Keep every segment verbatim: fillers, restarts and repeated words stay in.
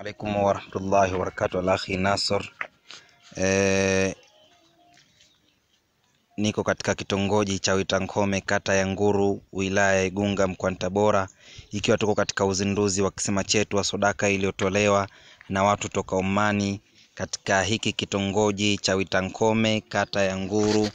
Alaikum wa rahmatullahi wa barakatuh. Alakhi Nasr. E, niko katika kitongoji cha Witankome, kata ya Nguru, wilaya ya Igunga, mkoani Tabora, ikiwa tuko katika uzinduzi wa kisima chetu wa sadaka iliyotolewa na watu toka Omani katika hiki kitongoji cha Witankome, kata ya Nguru,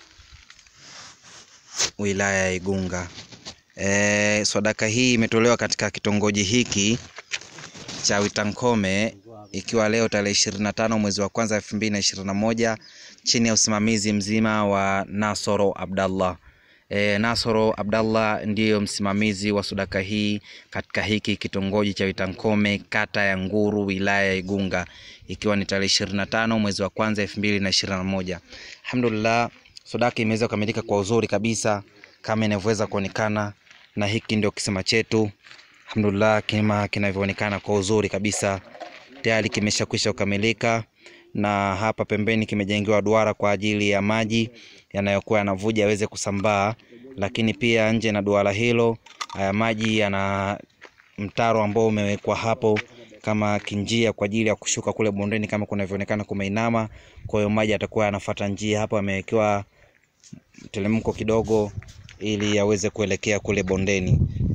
wilaya ya Igunga. E, sadaka hii imetolewa katika kitongoji hiki cha Witankome ikiwa leo tarehe ishirini na tano mwezi wa kwanza elfu mbili na ishirini na moja chini ya usimamizi mzima wa Nasoro Abdallah. E, Nasoro Abdallah ndiyo msimamizi wa sadaka hii katika hiki kitongoji cha Witankome, kata ya Nguru, wilaya ya Igunga, ikiwa ni tarehe ishirini na tano mwezi wa kwanza elfu mbili na ishirini na moja. Alhamdulillah, sadaka imeweza kukamilika kwa uzuri kabisa kama inavyoweza kuonekana, na hiki ndio kisima chetu. Alhamdulillah, kima kinavyoonekana kwa uzuri kabisa, tayari kimeshakwisha kukamilika, na hapa pembeni kimejengewa duara kwa ajili ya maji yanayokuwa yanavuja yaweze kusambaa. Lakini pia nje na duara hilo, haya maji yana mtaro ambao umewekwa hapo kama kinjia kwa ajili ya kushuka kule bondeni kama kunavyoonekana kumeinama. Kwa hiyo maji yatakuwa yanafuata njia hapo, amewekewa telemko kidogo ili yaweze kuelekea kule bondeni.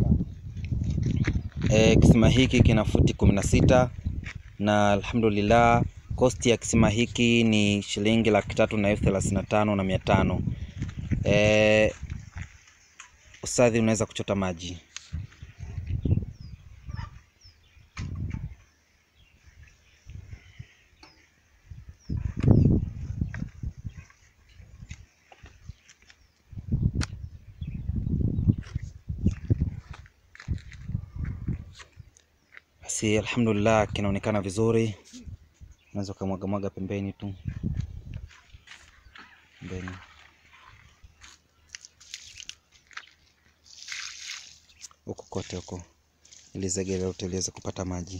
E, kisima hiki kina futi kumi na sita na alhamdulillah kosti ya kisima hiki ni shilingi laki tatu na elfu thelathini na tano na mia tano. E, ustadhi, unaweza kuchota maji. Basi alhamdulillah kinaonekana vizuri. Unaweza kumwaga mwaga pembeni tu. Pembeni. Huko kote huko, ili zege lote liweze kupata maji.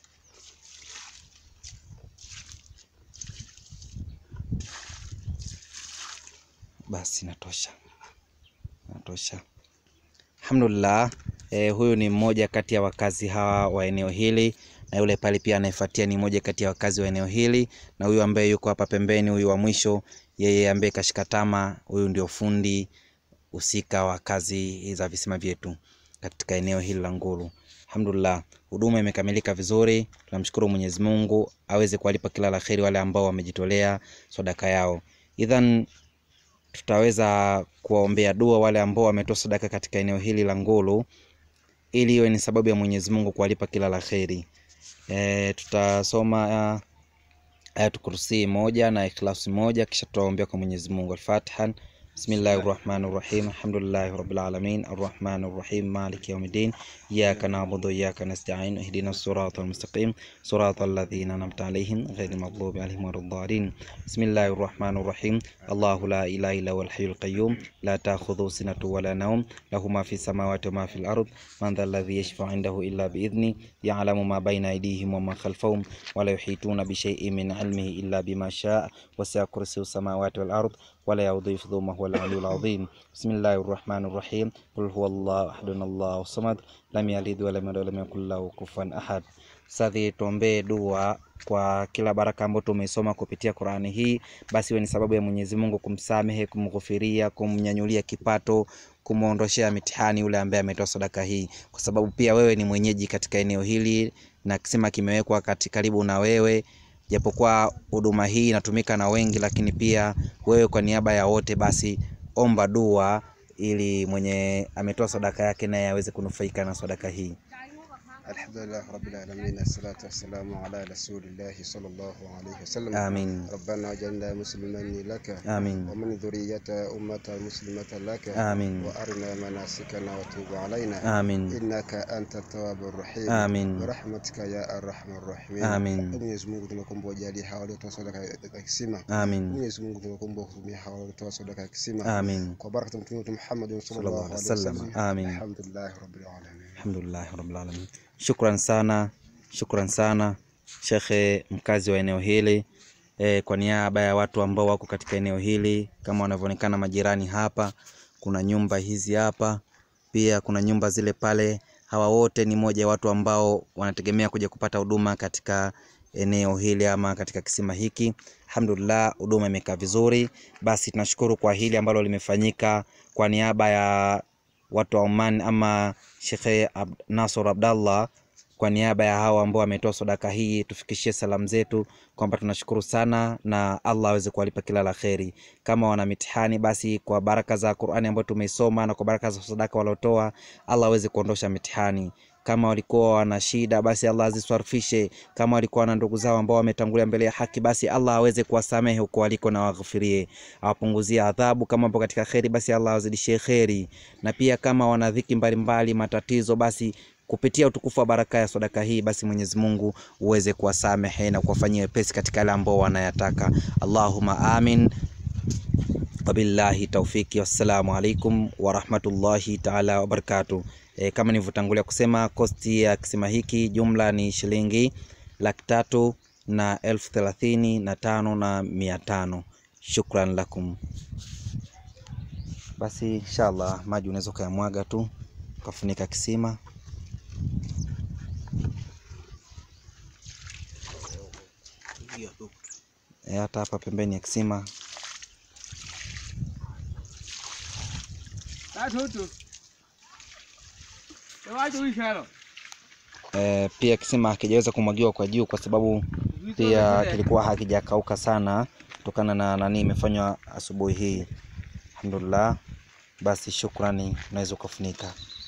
Basi natosha. Natosha. Alhamdulillah, eh, huyu ni mmoja kati ya wakazi hawa wa eneo hili, na yule pale pia anayefuatia ni mmoja kati ya wakazi wa eneo hili, na huyu ambaye yuko hapa pembeni, huyu wa mwisho, yeye ambaye kashikatama, huyu ndio fundi usika wa kazi za visima vyetu katika eneo hili la Nguru. Alhamdulillah, huduma imekamilika vizuri. Tunamshukuru Mwenyezi Mungu aweze kuwalipa kila la kheri wale ambao wamejitolea sadaka yao. Idhan tutaweza kuwaombea dua wale ambao wametoa sadaka katika eneo hili la Nguru, ili iwe ni sababu ya Mwenyezi Mungu kuwalipa kila la kheri. E, tutasoma uh, ayatul kursi moja na ikhlas moja, kisha tutaombea kwa Mwenyezi Mungu. Al-Fatiha. Bismillahirrahmanirrahim. Alhamdulillahi rabbil alamin. Arrahmanirrahim. Maliki yawmiddin. Iyyaka na'budu wa iyyaka nasta'in. Ihdinas siratal mustaqim. Siratal ladzina an'amta 'alaihim ghayril maghdubi 'alaihim waladdallin. Bismillahirrahmanirrahim. Allahu la ilaha illa huwal hayyul qayyum. La ta'khudhuhu sinatun wa la nawm. Lahu ma fis samawati wa ma fil ard. Man dhal ladzi yashfa'u 'indahu illa bi idhni. Ya'lamu ma bayna aydihim wa ma khalfahum. Wa la yuhituna bi shay'in min 'ilmihi illa bima sha'a. Wasi'a kursiyyuhus samawati wal ard. ولا يؤوده حفظهما وهو العلي العظيم. بسم الله الرحمن الرحيم. قل هو الله أحد الله الصمد لم يلد ولم يولد ولم يكن له كفوا أحد. Sasa tuombe dua kwa kila baraka ambayo tumesoma kupitia Qur'ani hii, basi iwe ni sababu ya Mwenyezi Mungu kumsamehe, kumghufiria, kumnyanyulia kipato, kumuondoshea mitihani yule ambaye ametoa sadaka hii, kwa sababu pia wewe ni mwenyeji katika eneo hili na kisima kimewekwa katika karibu na wewe. Japokuwa huduma hii inatumika na wengi, lakini pia wewe kwa niaba ya wote, basi omba dua ili mwenye ametoa sadaka yake naye aweze kunufaika na sadaka hii. Alhamdulillah rabbil alamin, assalatu wassalamu ala rasulillah sallallahu alayhi wasallam. Amin. Rabbana waj'alna muslimin laka. Amin. Wa min dhurriyyati ummatan muslimatan laka. Amin. Wa arina manasikana wa tub alaina. Amin. Innaka antat tawwabur rahim. Amin. Wa rahmatika ya arhamar rahimin. Amin. Mwenyezi Mungu tunakuomba jali hawa waliotoa sadaka ya kisima. Amin. Mwenyezi Mungu tunakuomba hurumia hawa waliotoa sadaka ya kisima. Amin. Kwa baraka ya Mtume Muhammad sallallahu alayhi wasallam. Amin. Alhamdulillah rabbil alamin. Alhamdulillah rabbil alamin. Shukran sana, shukran sana Shekhe, mkazi wa eneo hili. E, kwa niaba ya watu ambao wako katika eneo hili, kama wanavyoonekana majirani hapa, kuna nyumba hizi hapa, pia kuna nyumba zile pale hawa wote ni moja ya watu ambao wanategemea kuja kupata huduma katika eneo hili ama katika kisima hiki. Alhamdulillah, huduma imekaa vizuri. Basi tunashukuru kwa hili ambalo limefanyika kwa niaba ya watu wa Oman ama Sheikh Ab Nasor Abdallah, kwa niaba ya hao ambao wametoa sadaka hii, tufikishie salamu zetu kwamba tunashukuru sana na Allah aweze kuwalipa kila la kheri. Kama wana mitihani, basi kwa baraka za Qur'ani ambayo tumeisoma na kwa baraka za sadaka walotoa, Allah aweze kuondosha mitihani. Kama walikuwa wana shida, basi Allah aziswarfishe. Kama walikuwa na ndugu zao ambao wametangulia mbele ya haki, basi Allah aweze kuwasamehe huko waliko na waghfirie, awapunguzie adhabu. Kama wapo katika kheri, basi Allah awazidishie kheri. Na pia kama wana dhiki mbalimbali, matatizo, basi kupitia utukufu wa baraka ya sadaka hii, basi Mwenyezi Mungu uweze kuwasamehe na kuwafanyia wepesi katika yale ambao wanayataka. Allahumma amin. Wabillahi tawfiki. Wassalamu alaikum wa rahmatullahi ta'ala wa barakatuh. E, kama nilivyotangulia kusema, kosti ya kisima hiki jumla ni shilingi laki tatu na elfu thelathini na tano na mia tano. Shukran lakum. Basi inshallah maji unaweza kuyamwaga tu kafunika kisima. E, hata hapa pembeni ya kisima. E, pia kisima hakijaweza kumwagiwa kwa juu kwa sababu pia kilikuwa hakijakauka sana kutokana na nani imefanywa asubuhi hii. Alhamdulillah. Basi shukrani, unaweza kufunika.